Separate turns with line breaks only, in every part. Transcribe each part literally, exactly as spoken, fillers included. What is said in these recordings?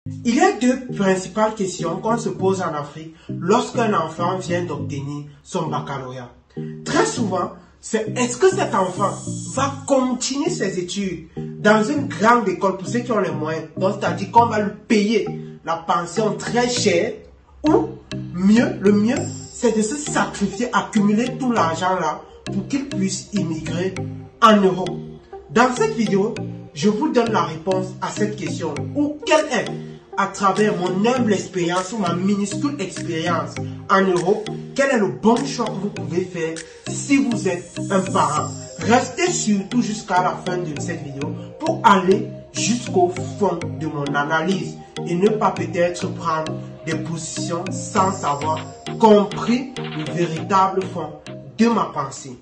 Il y a deux principales questions qu'on se pose en Afrique lorsqu'un enfant vient d'obtenir son baccalauréat. Très souvent, c'est est-ce que cet enfant va continuer ses études dans une grande école pour ceux qui ont les moyens, donc c'est-à-dire qu'on va lui payer la pension très chère, ou mieux, le mieux, c'est de se sacrifier, accumuler tout l'argent là pour qu'il puisse immigrer en Europe. Dans cette vidéo, je vous donne la réponse à cette question, ou quelle est, à travers mon humble expérience ou ma minuscule expérience en Europe, quel est le bon choix que vous pouvez faire si vous êtes un parent. Restez surtout jusqu'à la fin de cette vidéo pour aller jusqu'au fond de mon analyse et ne pas peut-être prendre des positions sans avoir compris le véritable fond de ma pensée.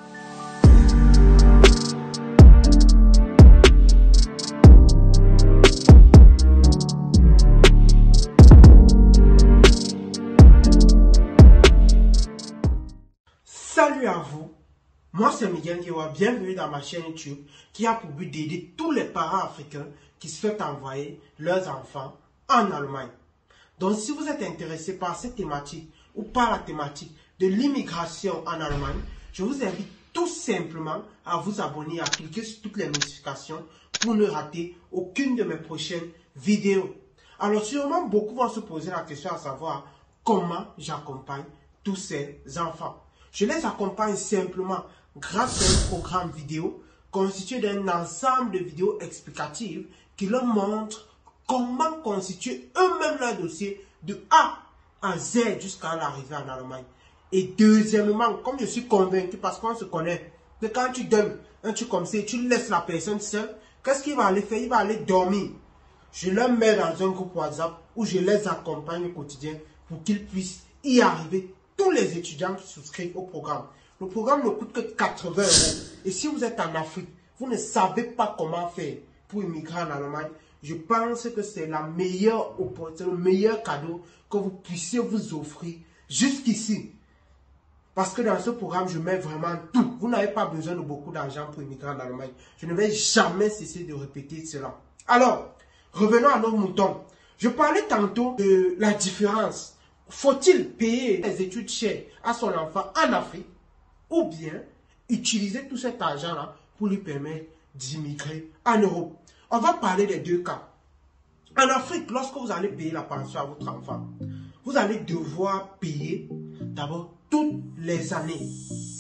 Salut à vous, moi c'est Miguel Guéwa, bienvenue dans ma chaîne YouTube qui a pour but d'aider tous les parents africains qui souhaitent envoyer leurs enfants en Allemagne. Donc si vous êtes intéressé par cette thématique ou par la thématique de l'immigration en Allemagne, je vous invite tout simplement à vous abonner et à cliquer sur toutes les notifications pour ne rater aucune de mes prochaines vidéos. Alors sûrement beaucoup vont se poser la question à savoir comment j'accompagne tous ces enfants. Je les accompagne simplement grâce à un programme vidéo constitué d'un ensemble de vidéos explicatives qui leur montrent comment constituer eux-mêmes leur dossier de A à Z jusqu'à l'arrivée en Allemagne. Et deuxièmement, comme je suis convaincu, parce qu'on se connaît, que quand tu donnes un truc comme ça et tu laisses la personne seule, qu'est-ce qu'il va aller faire? Il va aller dormir. Je leur mets dans un groupe WhatsApp où je les accompagne au quotidien pour qu'ils puissent y arriver. Tous les étudiants qui souscrivent au programme. Le programme ne coûte que quatre-vingts euros. Et si vous êtes en Afrique, vous ne savez pas comment faire pour immigrer en Allemagne, je pense que c'est la meilleure opportunité, le meilleur cadeau que vous puissiez vous offrir jusqu'ici. Parce que dans ce programme, je mets vraiment tout. Vous n'avez pas besoin de beaucoup d'argent pour immigrer en Allemagne. Je ne vais jamais cesser de répéter cela. Alors, revenons à nos moutons. Je parlais tantôt de la différence. Faut-il payer les études chères à son enfant en Afrique ou bien utiliser tout cet argent-là pour lui permettre d'immigrer en Europe? On va parler des deux cas. En Afrique, lorsque vous allez payer la pension à votre enfant, vous allez devoir payer d'abord toutes les années.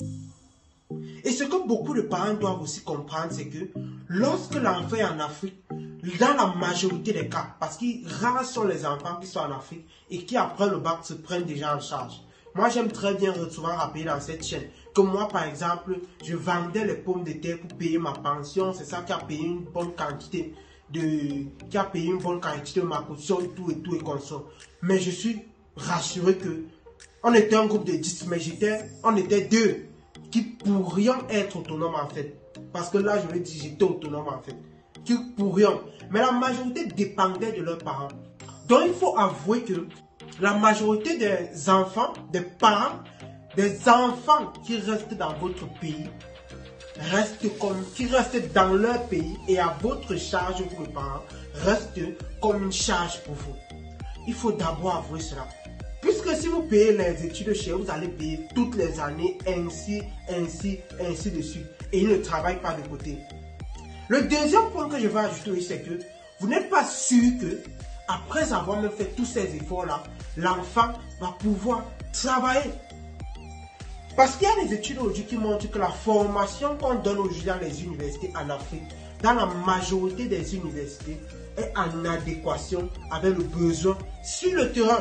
Et ce que beaucoup de parents doivent aussi comprendre, c'est que lorsque l'enfant est en Afrique, dans la majorité des cas, parce que rares sont les enfants qui sont en Afrique et qui après le bac se prennent déjà en charge. Moi j'aime très bien souvent rappeler dans cette chaîne que moi par exemple, je vendais les pommes de terre pour payer ma pension, c'est ça qui a payé une bonne quantité de, qui a payé une bonne quantité de ma caution et tout et tout et consort. Mais je suis rassuré que on était un groupe de dix, mais j'étais, on était deux qui pourrions être autonomes en fait. Parce que là je vais dire j'étais autonome en fait. Qui pourrions. Mais la majorité dépendait de leurs parents. Donc il faut avouer que la majorité des enfants, des parents, des enfants qui restent dans votre pays, restent comme, qui restent dans leur pays et à votre charge, vous les parents, restent comme une charge pour vous. Il faut d'abord avouer cela. Puisque si vous payez les études chez vous, vous allez payer toutes les années, ainsi, ainsi, ainsi de suite. Et ils ne travaillent pas de côté. Le deuxième point que je vais ajouter, c'est que vous n'êtes pas sûr que, après avoir même fait tous ces efforts-là, l'enfant va pouvoir travailler. Parce qu'il y a des études aujourd'hui qui montrent que la formation qu'on donne aujourd'hui dans les universités en Afrique, dans la majorité des universités, est en adéquation avec le besoin sur le terrain.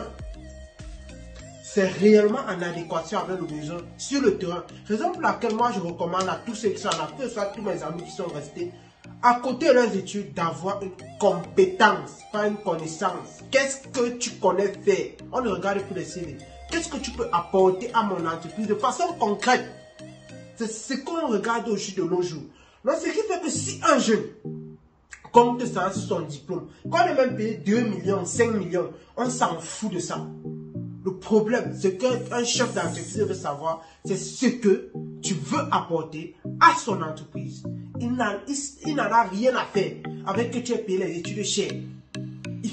C'est réellement en adéquation avec le besoin sur le terrain. Raison pour laquelle moi je recommande à tous ceux qui sont en Afrique, soit tous mes amis qui sont restés, à côté de leurs études, d'avoir une compétence, pas une connaissance. Qu'est-ce que tu connais faire? On ne regarde plus les C V. Qu'est-ce que tu peux apporter à mon entreprise de façon concrète? C'est ce qu'on regarde aujourd'hui de nos jours. Donc, ce qui fait que si un jeune compte ça sur son diplôme, quand on est même payé deux millions, cinq millions, on s'en fout de ça. Le problème, c'est qu'un chef d'entreprise veut savoir, c'est ce que tu veux apporter à son entreprise. Il n'en a rien à faire avec que tu aies payé les études chères. Il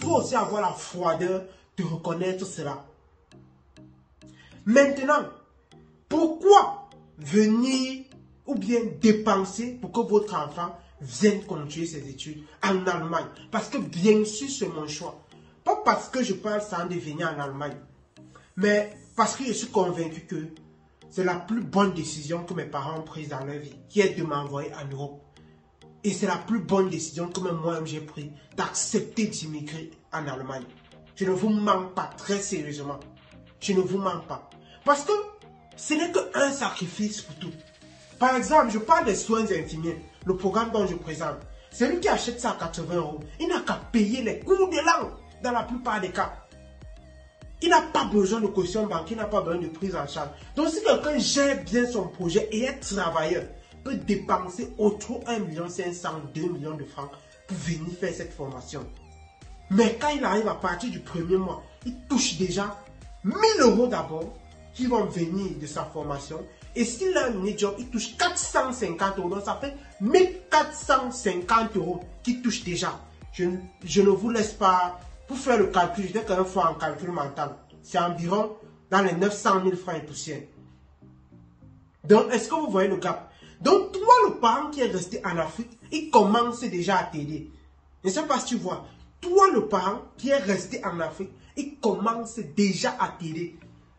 faut aussi avoir la froideur de reconnaître cela. Maintenant, pourquoi venir ou bien dépenser pour que votre enfant vienne continuer ses études en Allemagne? Parce que bien sûr, c'est mon choix. Pas parce que je parle sans de venir en Allemagne, mais parce que je suis convaincu que c'est la plus bonne décision que mes parents ont prise dans leur vie, qui est de m'envoyer en Europe. Et c'est la plus bonne décision que même moi-même j'ai prise, d'accepter d'immigrer en Allemagne. Je ne vous mens pas, très sérieusement. Je ne vous mens pas. Parce que ce n'est qu'un sacrifice pour tout. Par exemple, je parle des soins infirmiers, le programme dont je présente. Celui qui achète ça à quatre-vingts euros, il n'a qu'à payer les cours de langue dans la plupart des cas. Il n'a pas besoin de caution bancaire, il n'a pas besoin de prise en charge. Donc si quelqu'un gère bien son projet et est travailleur, peut dépenser autour de un million cinq cents, deux millions de francs pour venir faire cette formation. Mais quand il arrive à partir du premier mois, il touche déjà mille euros d'abord qui vont venir de sa formation. Et s'il a un mini-job, il touche quatre cent cinquante euros. Donc ça fait mille quatre cent cinquante euros qu'il touche déjà. Je, je ne vous laisse pas, pour faire le calcul, je vais quand même faire un calcul mental. C'est environ dans les neuf cent mille francs et poussière. Donc, est-ce que vous voyez le gap? Donc, toi, le parent qui est resté en Afrique, il commence déjà à t'aider. Je ne sais pas si tu vois. Toi, le parent qui est resté en Afrique, il commence déjà à t'aider.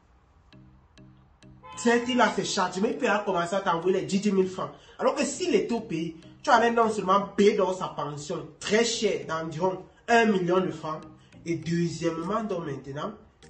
Certes, il a ses charges, mais il peut commencer à t'envoyer les dix mille francs. Alors que s'il était au pays, tu allais non seulement payer dans sa pension très chère, d'environ un million de francs, et deuxièmement, donc maintenant,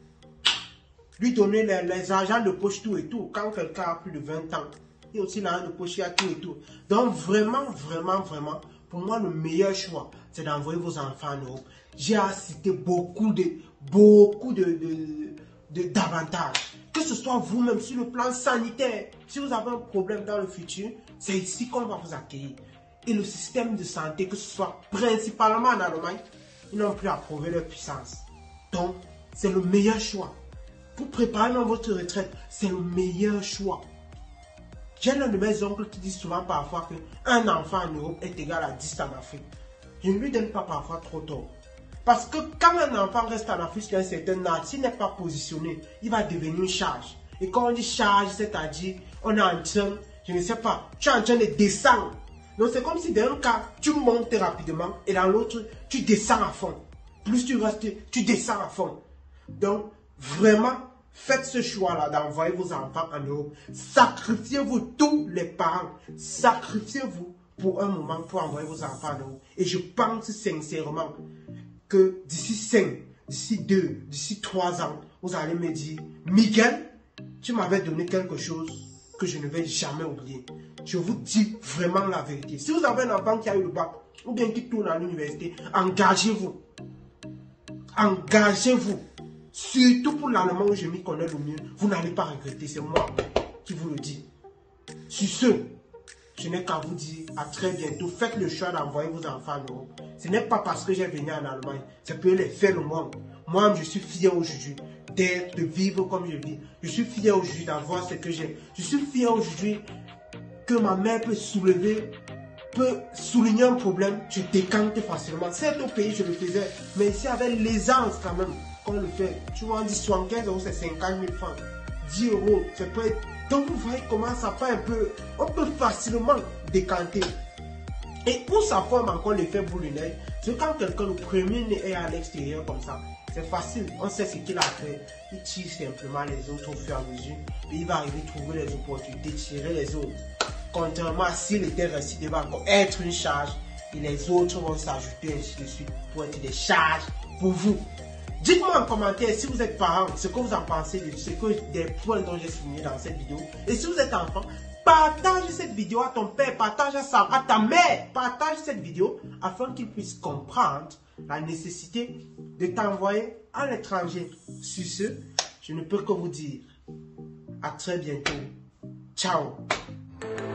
lui donner les, les argents de poche tout et tout. Quand quelqu'un a plus de vingt ans, il y a aussi l'argent de poche, il y a tout et tout. Donc vraiment, vraiment, vraiment, pour moi, le meilleur choix, c'est d'envoyer vos enfants en Europe. J'ai cité beaucoup de, beaucoup de, de, de, d'avantages. Que ce soit vous-même sur le plan sanitaire. Si vous avez un problème dans le futur, c'est ici qu'on va vous accueillir. Et le système de santé, que ce soit principalement en Allemagne, ils n'ont plus à prouver leur puissance. Donc, c'est le meilleur choix. Pour préparer dans votre retraite, c'est le meilleur choix. J'ai l'un de mes oncles qui dit souvent parfois qu'un enfant en Europe est égal à dix en Afrique. Je ne lui donne pas parfois trop tort. Parce que quand un enfant reste en Afrique jusqu'à un certain âge, s'il n'est pas positionné, il va devenir une charge. Et quand on dit charge, c'est-à-dire, on est en train, je ne sais pas, tu es en train de descendre. Donc c'est comme si dans un cas, tu montes rapidement et dans l'autre, tu descends à fond. Plus tu restes, tu descends à fond. Donc, vraiment, faites ce choix-là d'envoyer vos enfants en Europe. Sacrifiez-vous, tous les parents. Sacrifiez-vous pour un moment pour envoyer vos enfants en Europe. Et je pense sincèrement que d'ici cinq, d'ici deux, d'ici trois ans, vous allez me dire, Miguel, tu m'avais donné quelque chose que je ne vais jamais oublier. Je vous dis vraiment la vérité. Si vous avez un enfant qui a eu le bac, ou bien qui tourne à l'université, engagez-vous. Engagez-vous. Surtout pour l'allemand où je m'y connais le mieux, vous n'allez pas regretter, c'est moi qui vous le dis. Sur ce, je n'ai qu'à vous dire à très bientôt. Faites le choix d'envoyer vos enfants en Europe. Ce n'est pas parce que j'ai venu en Allemagne, c'est pour les faire le monde. Moi, je suis fier aujourd'hui d'être, de vivre comme je vis. Je suis fier aujourd'hui d'avoir ce que j'ai. Je suis fier aujourd'hui que ma mère peut soulever, peut souligner un problème, je décante facilement. C'est au pays, je le faisais, mais ici avec l'aisance quand même. Qu'on le fait, tu vois, on dit soixante-quinze euros, c'est cinquante mille francs. dix euros, c'est peut être. Donc vous voyez comment ça fait un peu. On peut facilement décanter. Et où ça forme encore l'effet boule de neige, c'est quand quelqu'un, le premier est à l'extérieur comme ça. C'est facile, on sait ce qu'il a fait. Il tire simplement les autres au fur et à mesure. Et il va arriver à trouver les opportunités, tirer les autres. Contrairement à s'il était resté, il va encore être une charge. Et les autres vont s'ajouter ainsi de suite pour être des charges pour vous. Dites-moi en commentaire si vous êtes parent, ce que vous en pensez de ce que des points dont j'ai souligné dans cette vidéo. Et si vous êtes enfant, partage cette vidéo à ton père, partage à, sa, à ta mère, partage cette vidéo afin qu'ils puissent comprendre la nécessité de t'envoyer à l'étranger. Sur ce, je ne peux que vous dire à très bientôt. Ciao.